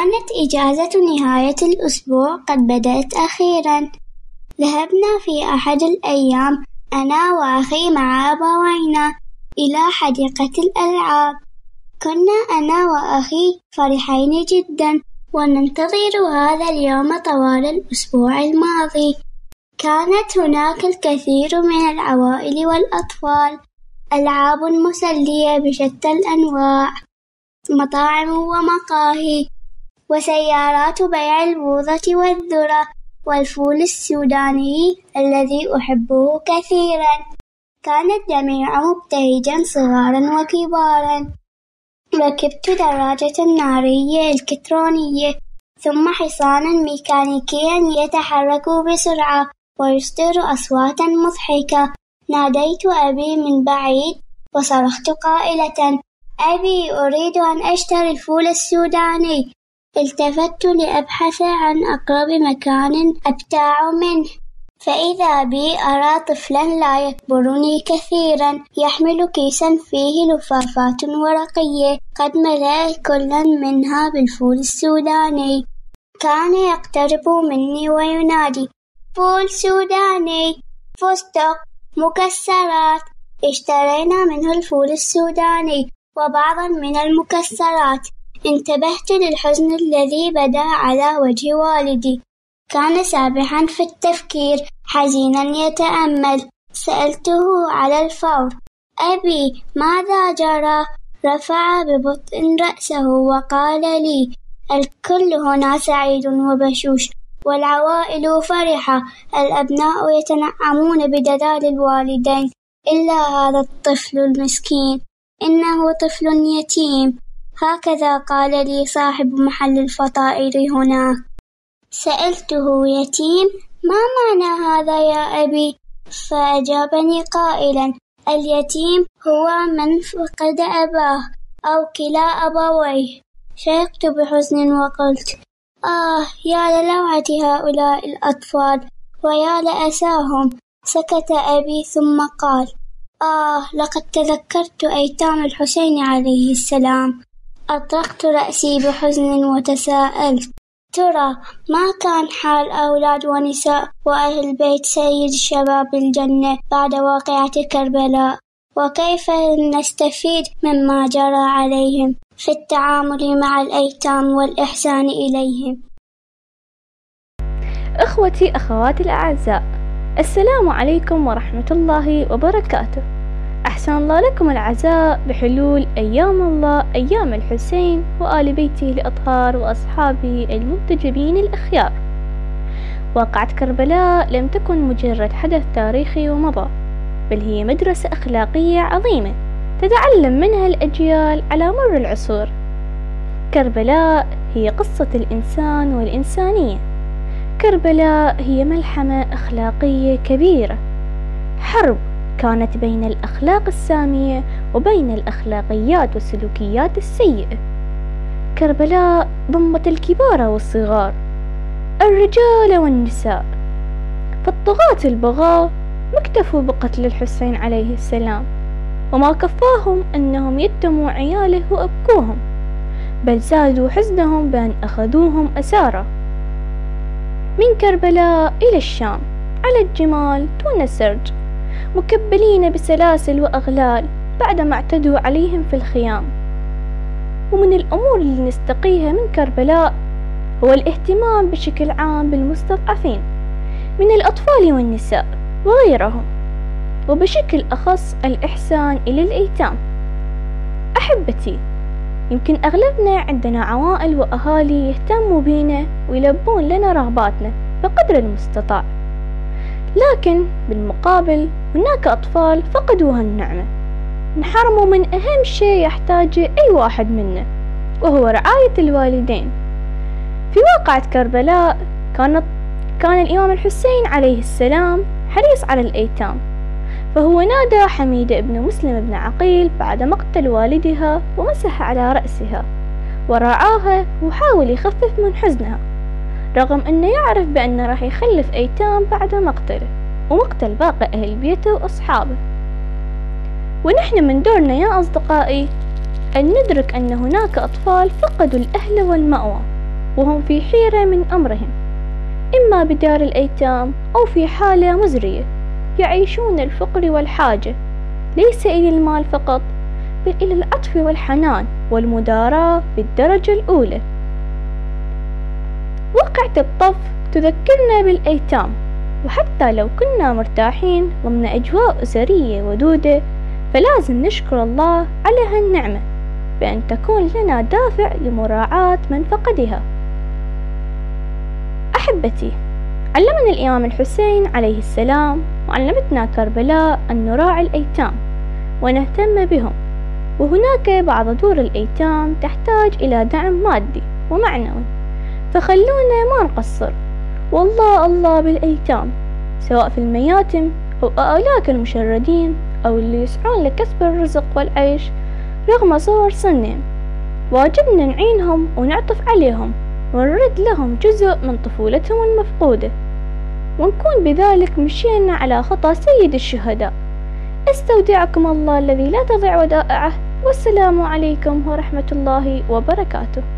كانت إجازة نهاية الأسبوع قد بدأت أخيراً. ذهبنا في أحد الأيام أنا وأخي مع أبوينا إلى حديقة الألعاب. كنا أنا وأخي فرحين جداً وننتظر هذا اليوم طوال الأسبوع الماضي. كانت هناك الكثير من العوائل والأطفال، ألعاب مسلية بشتى الأنواع، مطاعم ومقاهي، وسيارات بيع البوظة والذرة والفول السوداني الذي أحبه كثيراً. كان الجميع مبتهجاً صغاراً وكباراً. ركبت دراجة نارية إلكترونية ثم حصاناً ميكانيكياً يتحرك بسرعة ويصدر أصواتاً مضحكة. ناديت أبي من بعيد وصرخت قائلة: أبي، أريد أن أشتري الفول السوداني. التفت لأبحث عن أقرب مكان أبتاع منه، فإذا بي أرى طفلاً لا يكبرني كثيراً يحمل كيساً فيه لفافات ورقية قد ملأ كل منها بالفول السوداني. كان يقترب مني وينادي: فول سوداني، فستق، مكسرات. اشترينا منه الفول السوداني وبعضاً من المكسرات. انتبهت للحزن الذي بدا على وجه والدي. كان سابحاً في التفكير، حزيناً يتأمل. سألته على الفور: أبي، ماذا جرى؟ رفع ببطء رأسه وقال لي: الكل هنا سعيد وبشوش والعوائل فرحة، الأبناء يتنعمون بدلال الوالدين، إلا هذا الطفل المسكين، إنه طفل يتيم. هكذا قال لي صاحب محل الفطائر هناك. سألته: يتيم؟ ما معنى هذا يا أبي؟ فأجابني قائلا: اليتيم هو من فقد أباه أو كلا أبويه. شهقت بحزن وقلت: يا للوعة هؤلاء الأطفال ويا لأساهم. سكت أبي ثم قال: لقد تذكرت أيتام الحسين عليه السلام. أطرقت رأسي بحزن وتساءلت: ترى ما كان حال أولاد ونساء وأهل بيت سيد شباب الجنة بعد واقعة كربلاء؟ وكيف نستفيد مما جرى عليهم في التعامل مع الأيتام والإحسان إليهم؟ إخوتي أخواتي الأعزاء، السلام عليكم ورحمة الله وبركاته. أحسن الله لكم العزاء بحلول أيام الله، أيام الحسين وآل بيته الأطهار وأصحابه المنتجبين الأخيار. واقعة كربلاء لم تكن مجرد حدث تاريخي ومضى، بل هي مدرسة أخلاقية عظيمة تتعلم منها الأجيال على مر العصور. كربلاء هي قصة الإنسان والإنسانية. كربلاء هي ملحمة أخلاقية كبيرة، حرب كانت بين الأخلاق السامية وبين الأخلاقيات والسلوكيات السيئة. كربلاء ضمت الكبار والصغار، الرجال والنساء. فالطغاة البغاة ما اكتفوا بقتل الحسين عليه السلام، وما كفاهم أنهم يتموا عياله وأبكوهم، بل زادوا حزنهم بأن أخذوهم أسارى من كربلاء إلى الشام على الجمال دون السرج، مكبلين بسلاسل وأغلال بعدما اعتدوا عليهم في الخيام. ومن الأمور اللي نستقيها من كربلاء هو الاهتمام بشكل عام بالمستضعفين من الأطفال والنساء وغيرهم، وبشكل أخص الإحسان إلى الأيتام. أحبتي، يمكن أغلبنا عندنا عوائل وأهالي يهتموا بينا ويلبون لنا رغباتنا بقدر المستطاع، لكن بالمقابل هناك أطفال فقدوا هالنعمة، انحرموا من أهم شيء يحتاجه أي واحد منا، وهو رعاية الوالدين. في واقعة كربلاء كان الإمام الحسين عليه السلام حريص على الأيتام، فهو نادى حميدة ابن مسلم ابن عقيل بعد مقتل والدها ومسح على رأسها ورعاها وحاول يخفف من حزنها، رغم أنه يعرف بأنه راح يخلف أيتام بعد مقتله ومقتل باقي أهل بيته وأصحابه. ونحن من دورنا يا أصدقائي أن ندرك أن هناك أطفال فقدوا الأهل والمأوى وهم في حيرة من أمرهم، إما بدار الأيتام أو في حالة مزرية يعيشون الفقر والحاجة، ليس إلى المال فقط بل إلى العطف والحنان والمداراة بالدرجة الأولى. وقعة الطف تذكرنا بالأيتام، وحتى لو كنا مرتاحين ضمن أجواء أسرية ودودة فلازم نشكر الله على هالنعمة بأن تكون لنا دافع لمراعاة من فقدها. أحبتي، علمنا الإمام الحسين عليه السلام وعلمتنا كربلاء أن نراعي الأيتام ونهتم بهم، وهناك بعض دور الأيتام تحتاج إلى دعم مادي ومعنوي، فخلونا ما نقصر، والله الله بالأيتام، سواء في المياتم أو أولاك المشردين أو اللي يسعون لكسب الرزق والعيش رغم صغر سنهم. واجبنا نعينهم ونعطف عليهم ونرد لهم جزء من طفولتهم المفقودة، ونكون بذلك مشينا على خطى سيد الشهداء. استودعكم الله الذي لا تضيع ودائعه، والسلام عليكم ورحمة الله وبركاته.